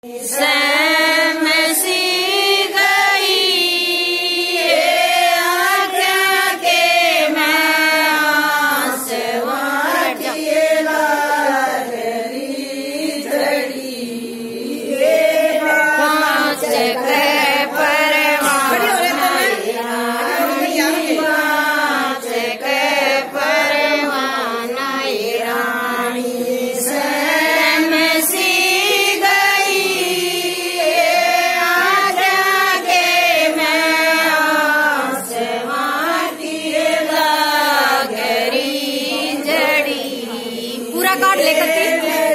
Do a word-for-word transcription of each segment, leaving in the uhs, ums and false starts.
card लेकर के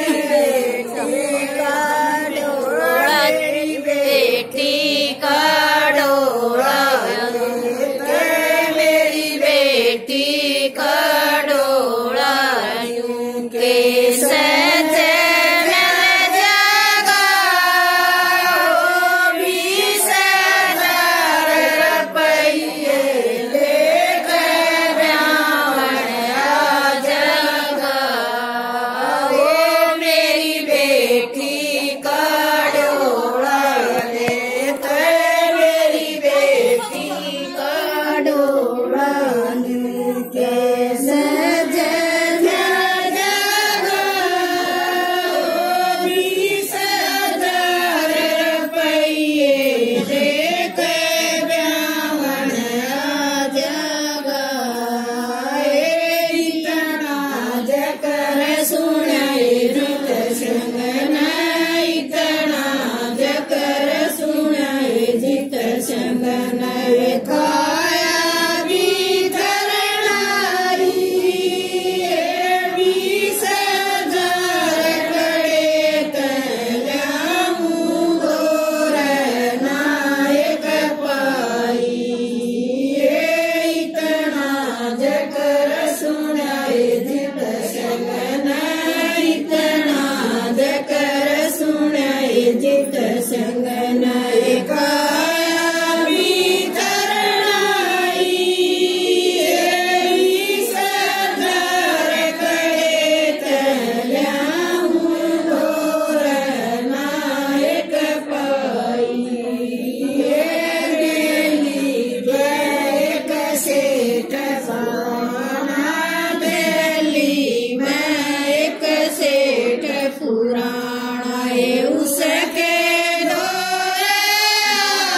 बेटी का डोला मेरी बेटी का डोला यूं के सजे जगा बीस हजार रुपये लेकर रावण आ जगा ओ मेरी बेटी का डोला लेकर मेरी बेटी का डोला के सजे जगा बीस हजार रुपये लेकर ब्राह्मण आ जगा इतना जकर सुनाए जित संगन इतना जकर सुनाए जित संगन खाया भी धरणाई बीस हजार कड़े तल्यामू गोर नायक पाई इतना जकर सुनाए जित संगन इतना जकर सुनाए जित संगन खाया भी धरणाई बीस हजार कड़े तल्यामू गोर नायक पाई दिल्ली बैक सेठ पाना दिल्ली में एक सेठ पुराना है उसके दौरे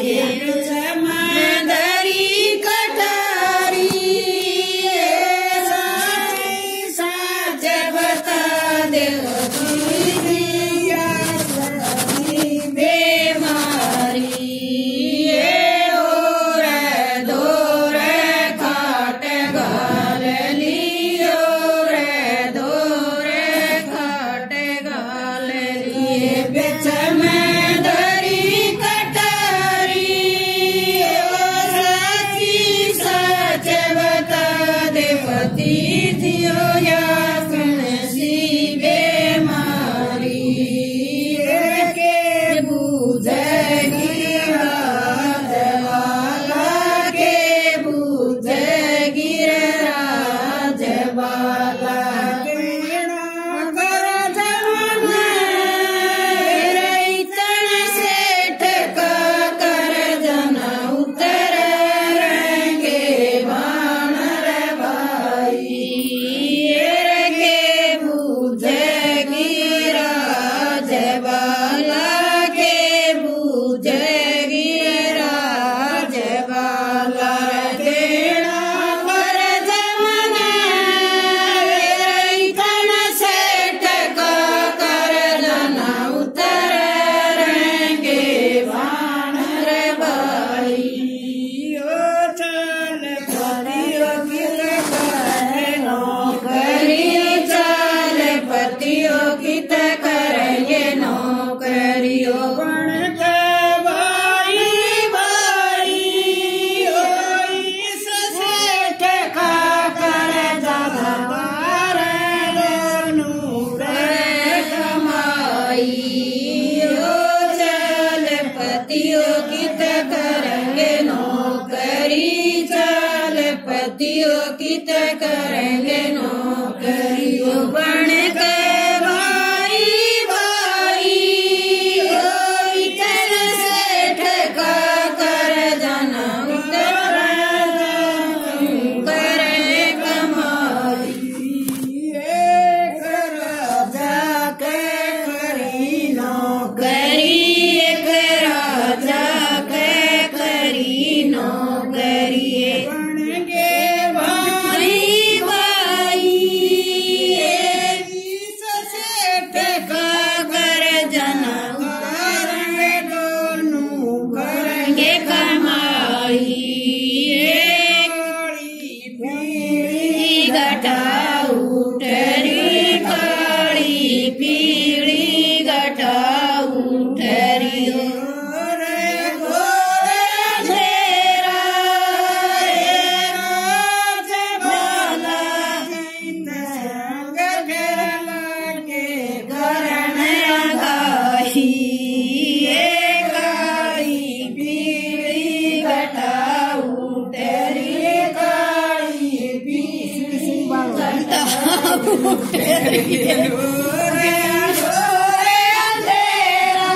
समंदरी कटारी साची साच बता दे बेमारी और दौर खाट गाल लियो रे दौर खाट गाल लिए बेच में दरी कटारी साची सच बता दे पति थियो या सी बेमारी के बूझ गिरराज वाला के बूझ गिरराज वाला कर जमाना रैतन सेठ का कर जना उतर रहेंगे बानर भाई के बूझ गिरराज वाला के बूझ गिरराज वाला देना कर जमाना रैतन सेठ का कर जना उतर रहेंगे बानर भाई ओ चल पतियों की नौकरी चल पतियों की करेंगे नौकरियों बन के भाई भाई ओ इस सेठ का कर जमार नूर कमाई ओ चल पतियों की करेंगे नौकरी चल पतियों की करेंगे नौकरियों बन के भाई भाई ओ इधर सेठ का कर जाना उतर करे कमाई एक राजा के करी नौकरी एक राजा के करी नौकरी बनेंगे भाई भाई इस सेठ का कर जना उतारेंगे दोनों करेंगे कमाई पीड़ी घटा उठरी काली पीड़ी घटा उठरी रे गोरे घेरा राज वाला संग घेला के करण गाही काली पीड़ी घटा उठरी काली पीड़ी घटा उठरी रे गोरे अंधेरा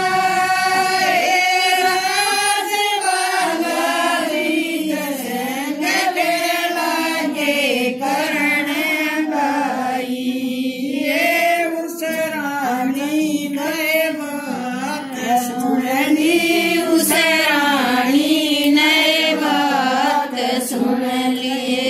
राज वाला संग घेला के करण गाई उस रानी ने बात सुननी उस रानी ने बात सुन लिए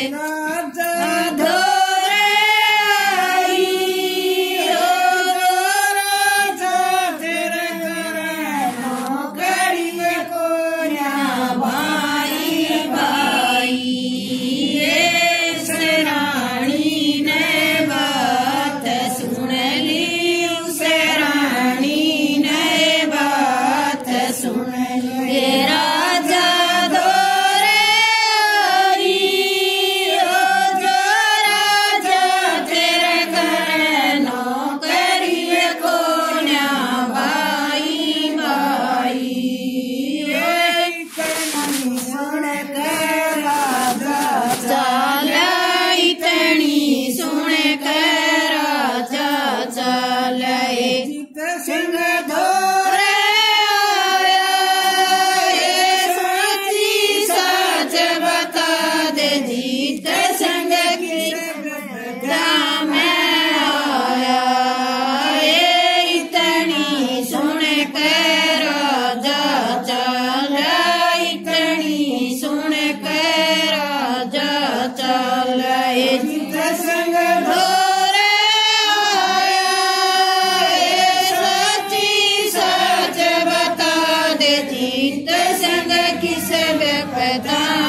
धोरे आई ओ राजा तेरे करण नौकरी को न्या भाई भाई इस रानी ने बात सुन ली उस रानी ने बात सुन ली राजा धोरे आई ओ जो राजा तेरे करण नौकरी को न्या भाई भाई सुन कर राजा चाला इतनी सुन कर राजा चाले सिंह धोरे आया साची सच बता दे जीत संग की में आया इतनी सुन कर राजा चाला पता